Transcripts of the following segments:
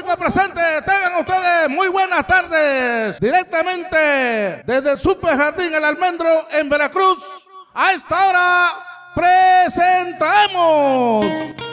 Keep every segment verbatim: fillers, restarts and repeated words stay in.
público presente, tengan ustedes muy buenas tardes. Directamente desde el Super Jardín El Almendro en Veracruz, a esta hora presentamos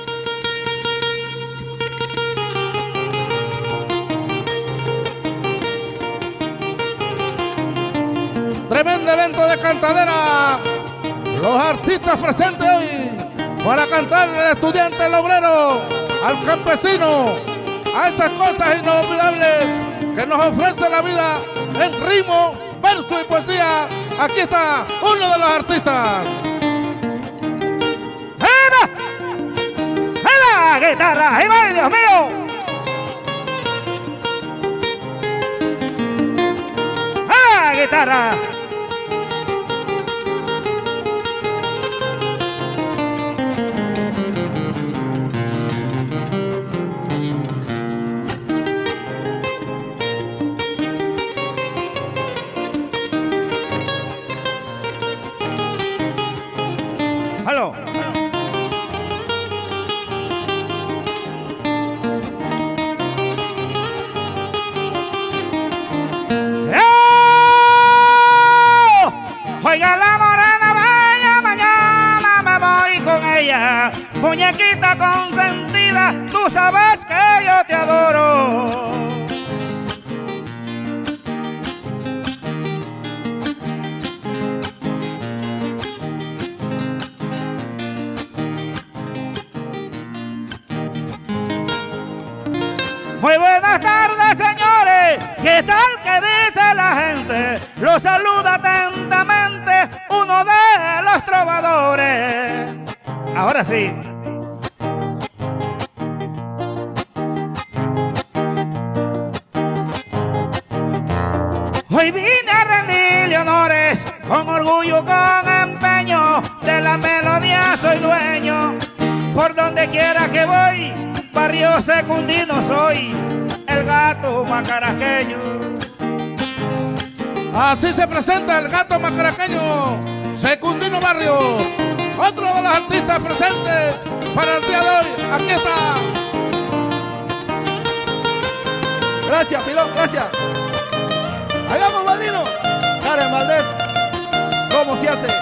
tremendo evento de cantadera. Los artistas presentes hoy para cantar al estudiante, al obrero, al campesino, a esas cosas inolvidables que nos ofrece la vida en ritmo, verso y poesía. Aquí está uno de los artistas. ¡Eva! ¡Eva! ¡Guitarra! ¡Ahí va, Dios mío! ¡Ah, guitarra! ¡Aló! Oiga la morena, vaya, mañana me voy con ella. Muñequita consentida, tú sabes que yo te adoro. Muy buenas tardes, señores. ¿Qué tal que dice la gente? Lo saluda atentamente uno de los trovadores. Ahora sí. Hoy vine a rendirle honores con orgullo, con empeño. De la melodía soy dueño. Por donde quiera que voy, barrio secundino soy, el gato macaraqueño. Así se presenta el gato macaraqueño, Secundino Barrios, otro de los artistas presentes para el día de hoy. Aquí está. Gracias, Pilón, gracias. Ahí vamos, Valdino. Karen Valdés, ¿cómo se hace?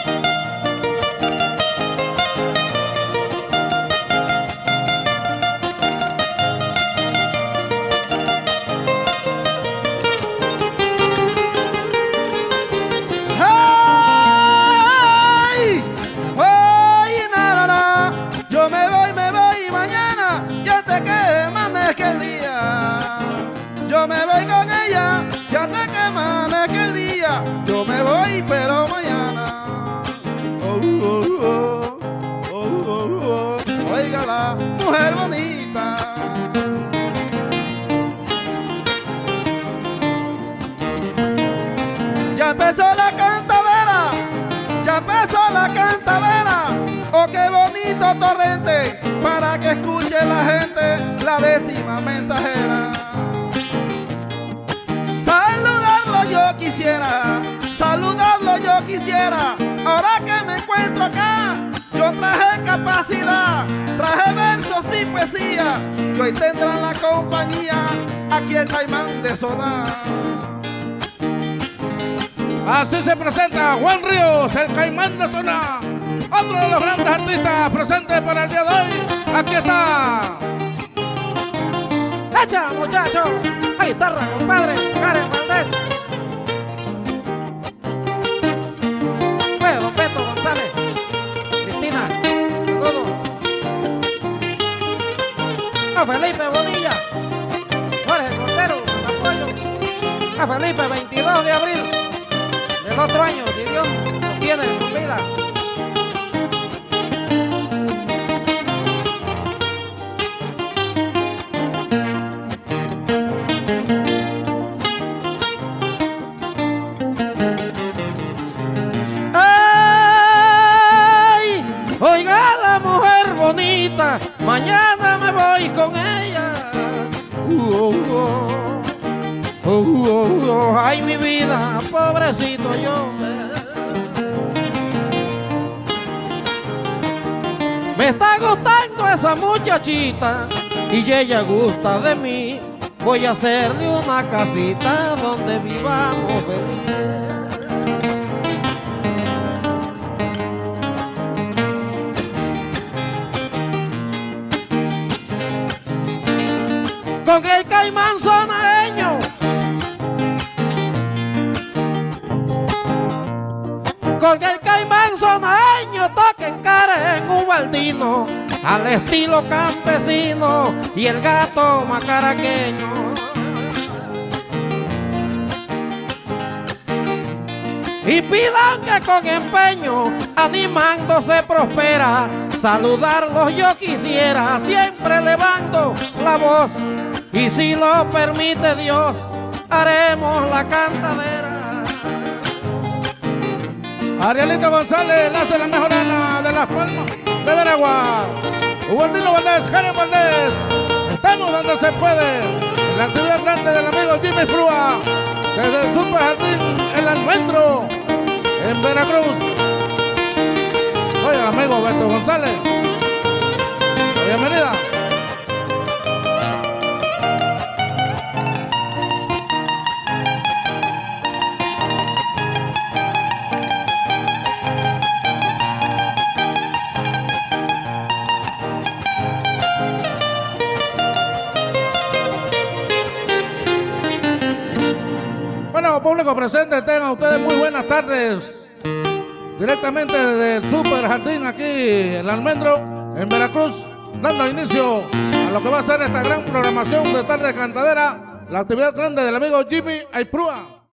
Yo me voy con ella, ya te queman aquel día. Yo me voy, pero mañana. Oh, oh, oh, oh, oh, oh. Oiga la mujer bonita. Ya empezó la cantadera, ya empezó la cantadera. Oh, qué bonito torrente, para que escuche la gente la décima mensajera. Saludarlo yo quisiera, saludarlo yo quisiera. Ahora que me encuentro acá, yo traje capacidad, traje versos y poesía. Y hoy tendrán la compañía aquí el Caimán de Sonar. Así se presenta Juan Ríos, el Caimán de Sonar, otro de los grandes artistas presentes para el día de hoy. Aquí está. ¡Echa, muchachos! ¡A guitarra, compadre! ¡Karen Valdés! ¡Pues, don Beto González! ¡Cristina! ¡Saludos! ¡A Felipe Bonilla! ¡Jorge Cordero! ¡Con apoyo! ¡A Felipe, veintidós de abril del otro año! Si Dios nos tiene con vida. Mañana me voy con ella. Uh, oh, oh. Oh, oh, oh. Ay, mi vida, pobrecito yo. Me está gustando esa muchachita y ella gusta de mí. voy a hacerle una casita donde vivamos felices. Con el caimán sonaeño, con el caimán sonaeño toquen cara en un baldino al estilo campesino y el gato macaraqueño. Y pidan que con empeño, animándose prospera, saludarlos yo quisiera, siempre elevando la voz. Y si lo permite Dios, haremos la cantadera. Arielito González, las de la mejorana de Las Palmas de Veragua. Ubaldino Valdés, Karen Valdés. Estamos donde se puede. En la actividad grande del amigo Jimmy Frua. Desde el Super Jardín El Almendro, en Veracruz. Oye, el amigo Beto González. Bienvenida. Bueno, público presente, tengan ustedes muy buenas tardes. Directamente desde el Super Jardín aquí en El Almendro, en Veracruz, dando inicio a lo que va a ser esta gran programación de tarde de cantadera, la actividad grande del amigo Jimmy Aiprúa.